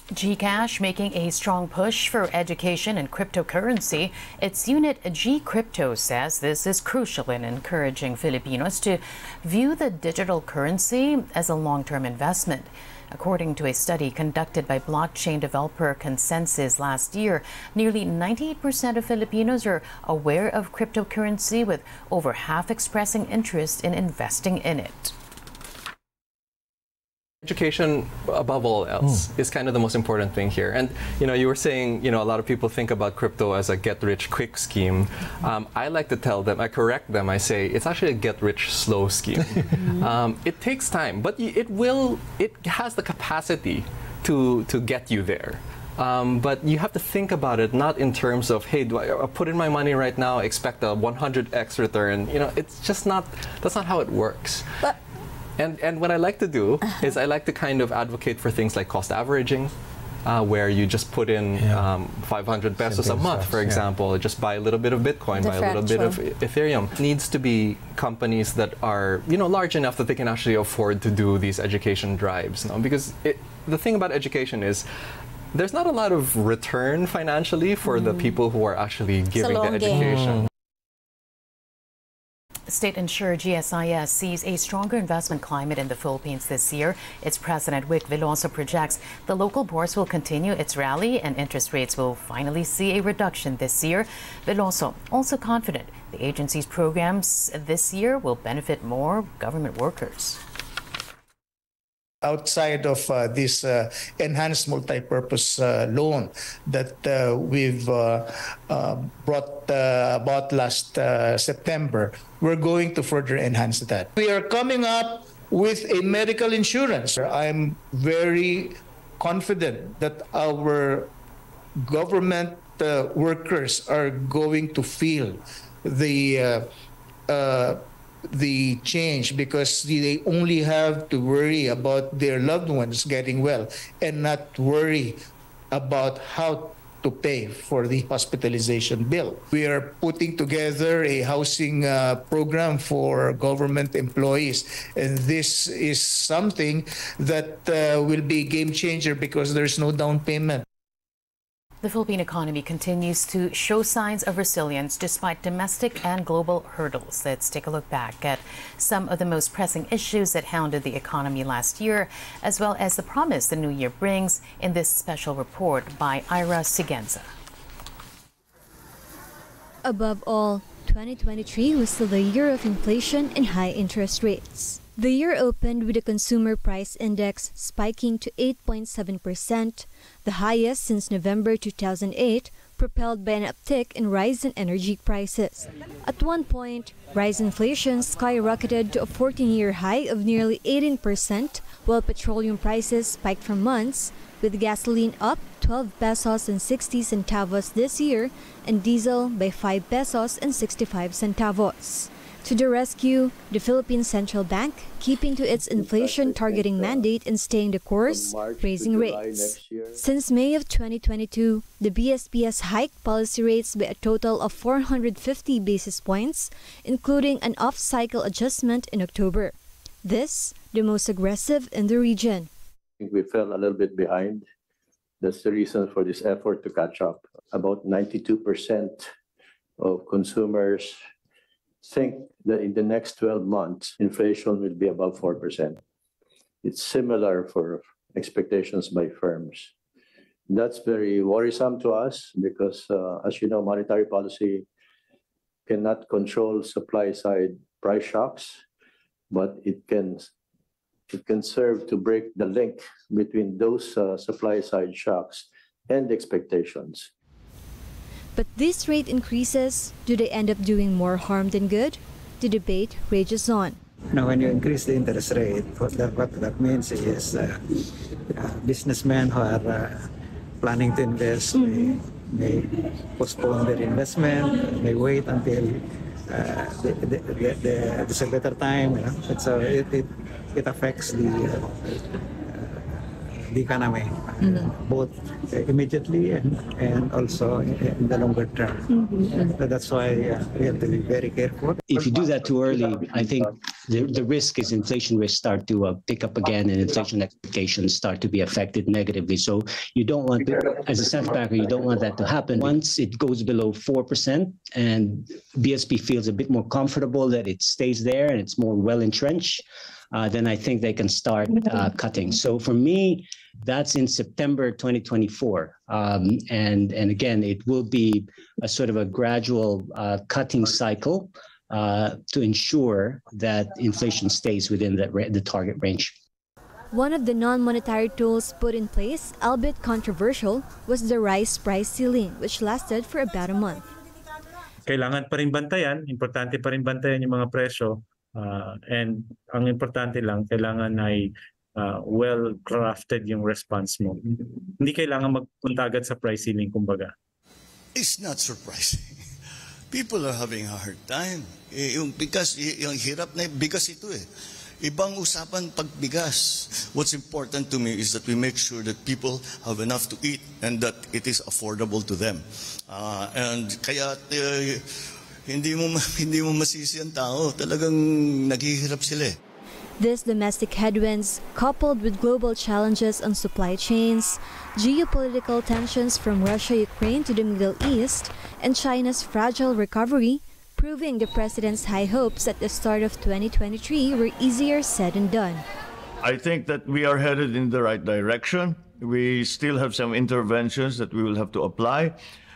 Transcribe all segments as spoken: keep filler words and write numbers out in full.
GCash making a strong push for education and cryptocurrency. Its unit GCrypto says this is crucial in encouraging Filipinos to view the digital currency as a long-term investment. According to a study conducted by blockchain developer Consensus last year, nearly ninety-eight percent of Filipinos are aware of cryptocurrency, with over half expressing interest in investing in it. Education, above all else, mm. is kind of the most important thing here. And, you know, you were saying, you know, a lot of people think about crypto as a get-rich-quick scheme. Um, I like to tell them, I correct them, I say, it's actually a get-rich-slow scheme. um, it takes time, but it will, it has the capacity to, to get you there. Um, but you have to think about it not in terms of, hey, do I put in my money right now, expect a one hundred X return? You know, it's just not, that's not how it works. But And, and what I like to do uh-huh. is I like to kind of advocate for things like cost averaging, uh, where you just put in yeah. um, five hundred pesos Simple a month, stuff, for example, yeah. just buy a little bit of Bitcoin, buy a little bit of Ethereum. It needs to be companies that are, you know, large enough that they can actually afford to do these education drives. You know? Because it, the thing about education is, there's not a lot of return financially for mm. the people who are actually giving the education. Mm. State insurer G S I S sees a stronger investment climate in the Philippines this year. Its president, Wick Veloso, projects the local bourse will continue its rally and interest rates will finally see a reduction this year. Veloso also confident the agency's programs this year will benefit more government workers. Outside of uh, this uh, enhanced multi-purpose uh, loan that uh, we've uh, uh, brought uh, about last uh, September, we're going to further enhance that. We are coming up with a medical insurance. I'm very confident that our government uh, workers are going to feel the uh, uh, the change, because they only have to worry about their loved ones getting well and not worry about how to pay for the hospitalization bill. We are putting together a housing uh, program for government employees, and this is something that uh, will be a game changer because there's no down payment. The Philippine economy continues to show signs of resilience despite domestic and global hurdles. Let's take a look back at some of the most pressing issues that hounded the economy last year, as well as the promise the new year brings in this special report by Ira Sigenza. Above all, twenty twenty-three was still the year of inflation and high interest rates. The year opened with the Consumer Price Index spiking to eight point seven percent, the highest since November two thousand eight, propelled by an uptick in rise in energy prices. At one point, rise inflation skyrocketed to a fourteen-year high of nearly eighteen percent, while petroleum prices spiked for months, with gasoline up twelve pesos and sixty centavos this year and diesel by five pesos and sixty-five centavos. To the rescue, the Philippine Central Bank, keeping to its inflation-targeting mandate and staying the course, raising rates. Since May of twenty twenty-two, the B S P has hiked policy rates by a total of four hundred fifty basis points, including an off-cycle adjustment in October. This, the most aggressive in the region. I think we fell a little bit behind. That's the reason for this effort to catch up. About ninety-two percent of consumers think that in the next twelve months, inflation will be above four percent. It's similar for expectations by firms. That's very worrisome to us because, uh, as you know, monetary policy cannot control supply-side price shocks, but it can, it can serve to break the link between those uh, supply-side shocks and expectations. But these rate increases, do they end up doing more harm than good? The debate rages on. Now, when you increase the interest rate, what that, what that means is uh, uh, businessmen who are uh, planning to invest may, may postpone their investment, may wait until uh, the, the, the, the, there's a better time. You know? So it, it, it affects the uh, the economy, mm-hmm. both uh, immediately and, and also in, in the longer term. Mm-hmm. So that's why uh, we have to be very careful. If you do that too early, I think the, the risk is inflation risks start to uh, pick up again, and inflation expectations start to be affected negatively. So you don't want to, as a central banker, you don't want that to happen. Once it goes below four percent and B S P feels a bit more comfortable that it stays there and it's more well entrenched, uh, then I think they can start uh, cutting. So for me, that's in September twenty twenty-four. Um, and, and again, it will be a sort of a gradual uh, cutting cycle uh, to ensure that inflation stays within the, the target range. One of the non-monetary tools put in place, albeit controversial, was the rice price ceiling, which lasted for about a month. Kailangan pa rin bantayan, importante pa rin bantayan yung mga presyo, uh, and ang importante lang, kailangan ay uh, well-crafted yung response mo. Hindi kailangan magpunta agad sa price ceiling, kumbaga. It's not surprising. People are having a hard time. Eh, yung bigas, yung hirap na bigas ito eh. Ibang usapan pagbigas. What's important to me is that we make sure that people have enough to eat and that it is affordable to them. Uh, and kaya uh, hindi mo hindi mo masisi ang tao. Talagang naghihirap sila eh. These domestic headwinds, coupled with global challenges on supply chains, geopolitical tensions from Russia-Ukraine to the Middle East, and China's fragile recovery, proving the president's high hopes at the start of twenty twenty-three were easier said than done. I think that we are headed in the right direction. We still have some interventions that we will have to apply.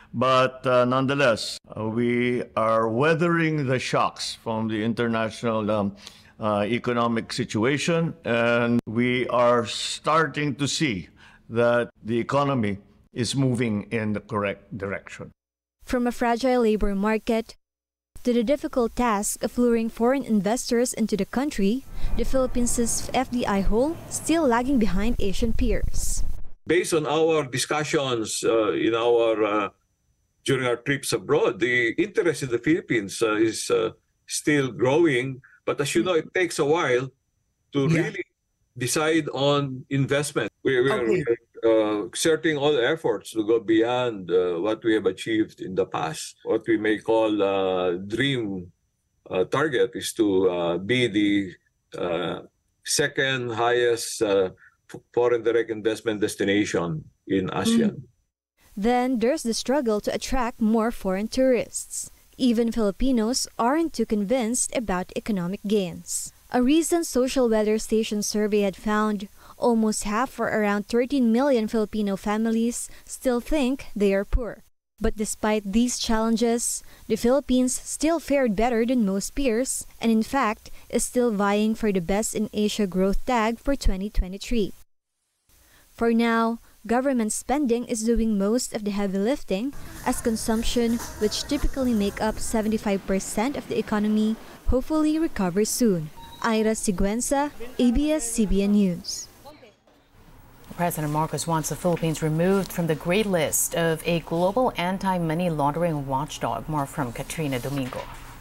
But uh, nonetheless, uh, we are weathering the shocks from the international um, uh, economic situation, and we are starting to see that the economy is moving in the correct direction. From a fragile labor market to the difficult task of luring foreign investors into the country, the Philippines' F D I hole still lagging behind Asian peers. Based on our discussions uh, in our uh, during our trips abroad, the interest in the Philippines uh, is uh, still growing. But as you know, it takes a while to yeah. really decide on investment. We, we okay. are uh, exerting all efforts to go beyond uh, what we have achieved in the past. What we may call uh, dream uh, target is to uh, be the uh, second highest uh, foreign direct investment destination in ASEAN. Mm. Then there's the struggle to attract more foreign tourists. Even Filipinos aren't too convinced about economic gains. A recent social weather station survey had found almost half, or around thirteen million Filipino families, still think they are poor. But despite these challenges, the Philippines still fared better than most peers, and in fact is still vying for the Best in Asia growth tag for twenty twenty-three. For now, government spending is doing most of the heavy lifting, as consumption, which typically make up seventy-five percent of the economy, hopefully recovers soon. Ira Siguenza, A B S C B N News. President Marcos wants the Philippines removed from the gray list of a global anti-money laundering watchdog. More from Katrina Domingo.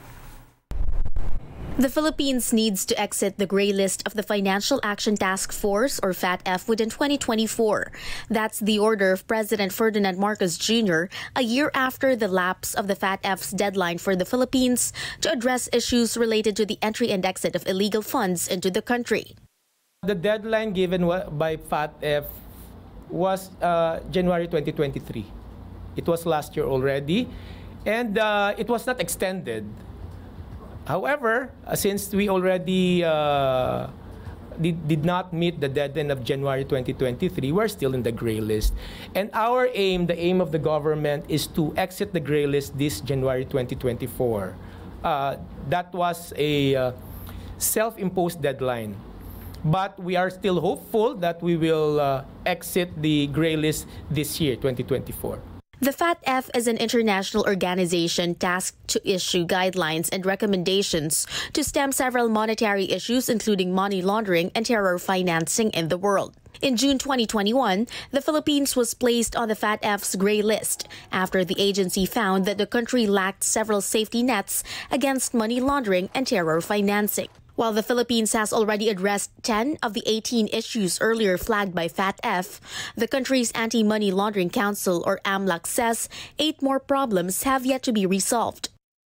The Philippines needs to exit the gray list of the Financial Action Task Force, or FATF, within twenty twenty-four. That's the order of President Ferdinand Marcos Junior a year after the lapse of the FATF's deadline for the Philippines to address issues related to the entry and exit of illegal funds into the country. The deadline given by FATF was uh, January twenty twenty-three. It was last year already, and uh, it was not extended. However, uh, since we already uh, did, did not meet the deadline of January twenty twenty-three, we're still in the gray list. And our aim, the aim of the government, is to exit the gray list this January twenty twenty-four. Uh, that was a uh, self-imposed deadline. But we are still hopeful that we will uh, exit the gray list this year, twenty twenty-four. The FATF is an international organization tasked to issue guidelines and recommendations to stem several monetary issues, including money laundering and terror financing in the world. In June twenty twenty-one, the Philippines was placed on the FATF's gray list after the agency found that the country lacked several safety nets against money laundering and terror financing. While the Philippines has already addressed ten of the eighteen issues earlier flagged by FATF, the country's Anti-Money Laundering Council, or AMLAC, says eight more problems have yet to be resolved.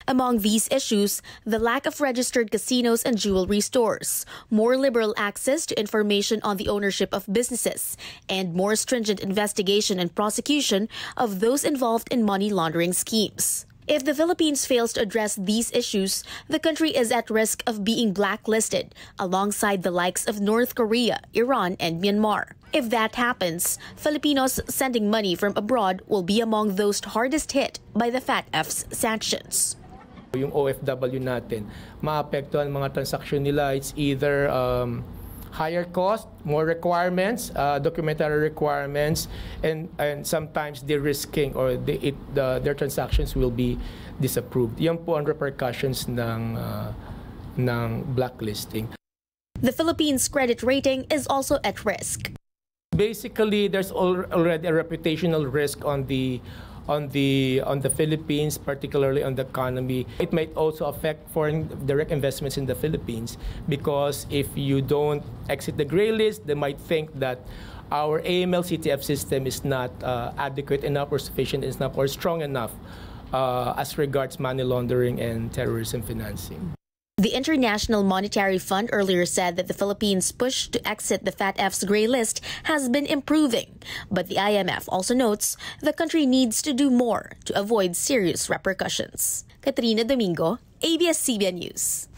Among these issues, the lack of registered casinos and jewelry stores, more liberal access to information on the ownership of businesses, and more stringent investigation and prosecution of those involved in money laundering schemes. If the Philippines fails to address these issues, the country is at risk of being blacklisted alongside the likes of North Korea, Iran, and Myanmar. If that happens, Filipinos sending money from abroad will be among those hardest hit by the FATF's sanctions. Yung O F W natin, maapektuhan mga transaksyon nila. It's either um, higher cost, more requirements, uh, documentary requirements, and and sometimes de-risking or the, it, the, their transactions will be disapproved. Yan po ang repercussions ng uh, ng blacklisting. The Philippines' credit rating is also at risk. Basically, there's al already a reputational risk on the on the on the Philippines, particularly on the economy. It might also affect foreign direct investments in the Philippines, because if you don't exit the gray list, they might think that our A M L C T F system is not uh, adequate enough or sufficient enough or strong enough uh, as regards money laundering and terrorism financing. The International Monetary Fund earlier said that the Philippines' push to exit the FATF's gray list has been improving. But the I M F also notes the country needs to do more to avoid serious repercussions. Katrina Domingo, A B S C B N News.